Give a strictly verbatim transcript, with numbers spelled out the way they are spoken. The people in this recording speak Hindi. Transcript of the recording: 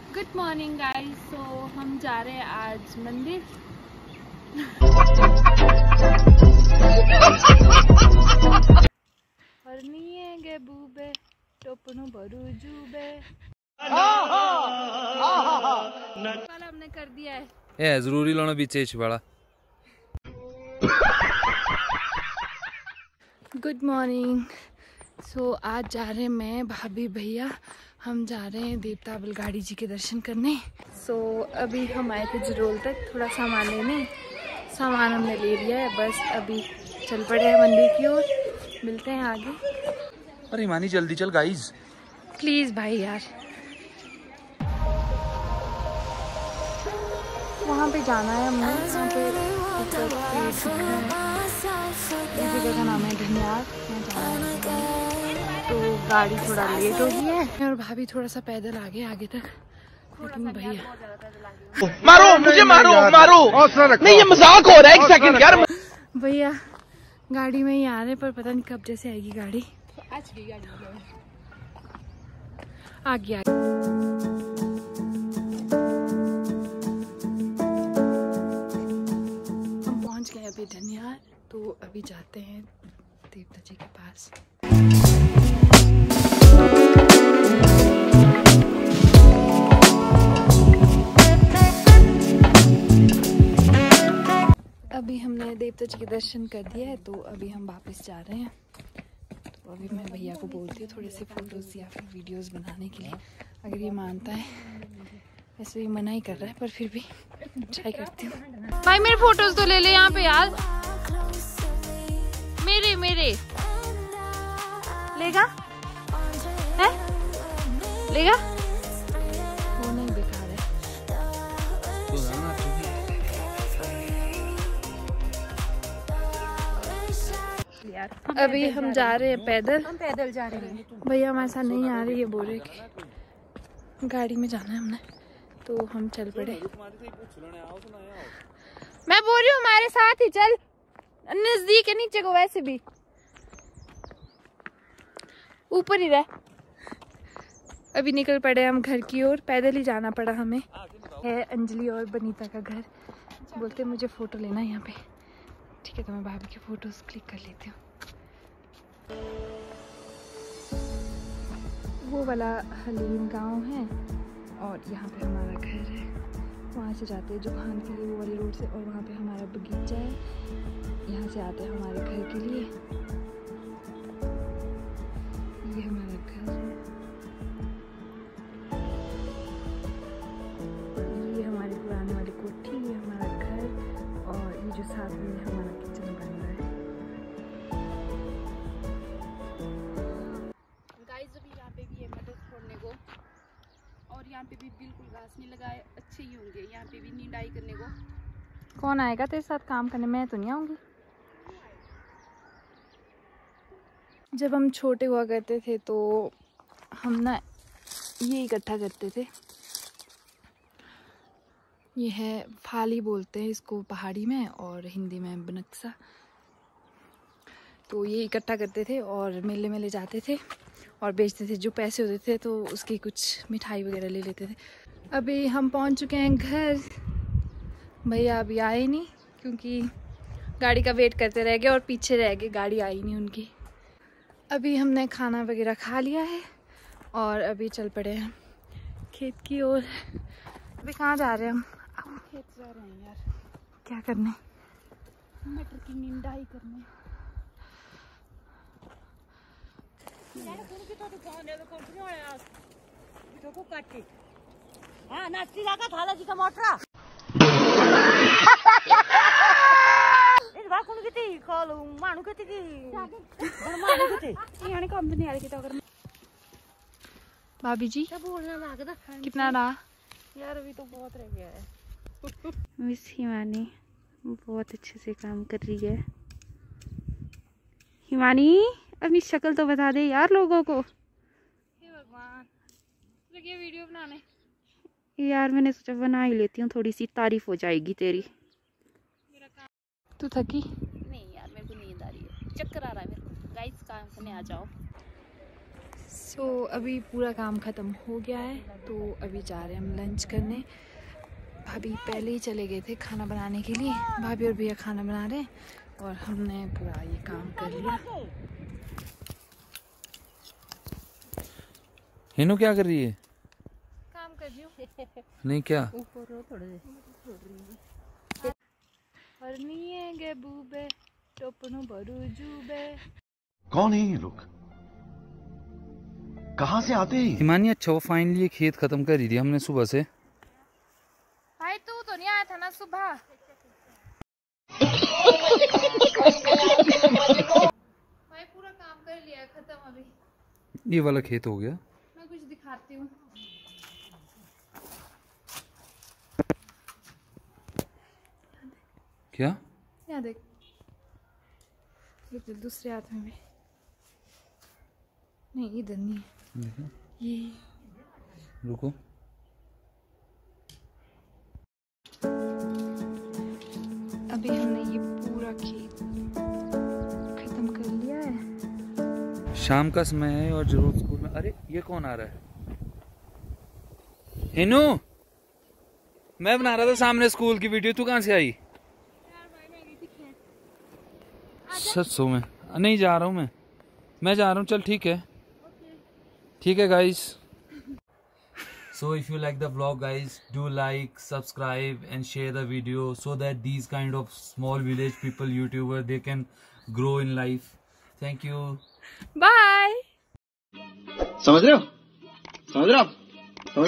Good morning guys. सो हम जा रहे हैं आज मंदिर। और नहीं है गे बूबे टोपनू भरू जूबे वाला हमने कर दिया है। ए जरूरी लाना बीचे वाला। Good morning. सो आज जा रहे हैं मैं भाभी भैया, हम जा रहे हैं देवता बलगाड़ी जी के दर्शन करने। सो so, अभी हम आए थे जरोल तक थोड़ा सामान लेने, सामान हमने ले लिया है, बस अभी चल पड़े हैं मंदिर की ओर। मिलते हैं आगे। अरे मानी जल्दी चल गाइस प्लीज भाई यार। वहाँ पे जाना है हमने, वहाँ पे एक जगह का नाम है धनियार, तो गाड़ी थोड़ा लेट हो गई है और भाभी थोड़ा सा पैदल आगे आगे तक। लेकिन भैया मारो मुझे, मारो मारो नहीं, ये मजाक हो रहा है। एक सेकंड यार। भैया गाड़ी में ही आ रहे, पर पता नहीं कब जैसे आएगी गाड़ी। आज गई गाड़ी आ गया। हम पहुंच गए अभी धनियार, तो अभी जाते हैं देवता जी के पास। अभी हमने देवता जी के दर्शन कर दिए है, तो अभी हम वापस जा रहे हैं। तो अभी मैं भैया को बोलती हूँ थोड़े से फोटोज या फिर वीडियोस बनाने के लिए, अगर ये मानता है। वैसे ये मना ही कर रहा है, पर फिर भी ट्राई करती हूँ। भाई मेरे फोटोज तो ले ले यहाँ पे यार। मेरे मेरे लेगा है लेगा वो नहीं दिखा रहे। अभी हम जा रहे हैं पैदल। हम पैदल जा रहे हैं। भैया हमारे साथ नहीं आ रही है, बोल रहे कि गाड़ी में जाना है हमने, तो हम चल पड़े। मैं बोल रही हूँ हमारे साथ ही चल, नजदीक है नीचे को, वैसे भी ऊपर ही रह। अभी निकल पड़े हम घर की ओर, पैदल ही जाना पड़ा हमें। है अंजलि और बनीता का घर। बोलते मुझे फोटो लेना है यहाँ पे। ठीक है, तो मैं भाभी की फोटोज क्लिक कर लेती हूँ। वो वाला हलीम गांव है और यहाँ पे हमारा घर है। वहाँ से जाते हैं जोहान के लिए, वो वाली रोड से, और वहाँ पे हमारा बगीचा है। यहाँ से आते हैं हमारे घर के लिए। ये हमारा घर है, ये हमारी पुराने वाली कोठी, ये हमारा घर, और ये जो साथ में हमारा किचन बन रहा है। गाइस अभी यहाँ पे भी है मटर छोड़ने को, और यहाँ पे भी बिल्कुल घास नहीं लगाए, अच्छे ही होंगे। यहाँ पे भी निंदाई करने को। कौन आएगा तेरे साथ काम करने? मैं तो नहीं आऊँगी। जब हम छोटे हुआ करते थे तो हम ना ये इकट्ठा करते थे। ये है फाली बोलते हैं इसको पहाड़ी में, और हिंदी में बनक्सा। तो ये इकट्ठा करते थे और मेले में ले जाते थे और बेचते थे। जो पैसे होते थे तो उसकी कुछ मिठाई वगैरह ले लेते थे। अभी हम पहुंच चुके हैं घर। भैया अभी आए नहीं, क्योंकि गाड़ी का वेट करते रह गए और पीछे रह गए, गाड़ी आई नहीं उनकी। अभी हमने खाना वगैरह खा लिया है और अभी चल पड़े हैं खेत की ओर। अभी कहाँ जा रहे हैं हम? खेत जा रहे हैं यार। क्या करने? मटर की निंदाई करने। हाँ नाचती जागा थाला जी का मोटरा इस बार कौन कितनी कॉल मानू कितनी की मानू कितनी यानी कंपनी वाले की तो अगर भाभी जी क्या बोलना लगता कितना रहा यार? अभी तो बहुत रह गया है। मिस हिमानी बहुत अच्छे से काम कर रही है। हिमानी अपनी शक्ल तो बता दे यार लोगों को। हे भगवान, लगी वीडियो बनाने। यार मैंने सोचा बना ही लेती हूँ, थोड़ी सी तारीफ हो जाएगी तेरी। तू थकी? नहीं यार मेरे को नींद आ रही है, चक्कर आ रहा है मेरे को। गाइस काम करने आ जाओ। सो so, अभी पूरा काम ख़त्म हो गया है तो अभी जा रहे हैं हम लंच करने। भाभी पहले ही चले गए थे खाना बनाने के लिए, भाभी और भैया खाना बना रहे हैं और हमने पूरा ये काम कर लिया। हिनू क्या कर रही है? काम कर रही हूँ। नहीं क्या? और नहीं गे बूबे टोपनू बरू जूबे। कौन है ये लोग, कहाँ से आते हैं? हिमानी अच्छा वो फाइनली ये खेत खत्म कर रही थी हमने सुबह से। भाई तू तो नहीं आया था ना सुबह। भाई पूरा काम कर लिया खत्म अभी। ये वाला खेत हो गया। मैं कुछ दिखाती हूँ। क्या? यहाँ देख, देख दूसरे हाथ में भी नहीं, इधर नहीं है। देखो ये रुको। अभी हमने ये पूरा खेत खत्म कर लिया है। शाम का समय है और जरूर स्कूल में। अरे ये कौन आ रहा है? हिनू, मैं बना रहा था सामने स्कूल की वीडियो, तू कहाँ से आई? सच सो में नहीं जा रहा हूँ मैं मैं जा रहा हूँ। चल ठीक है, ठीक है guys. So if you like the vlog guys, do like, subscribe and share the video so that these kind of small village people YouTuber they can grow in life. Thank you. Bye. समझ रहे हो, समझ रहे हो आप?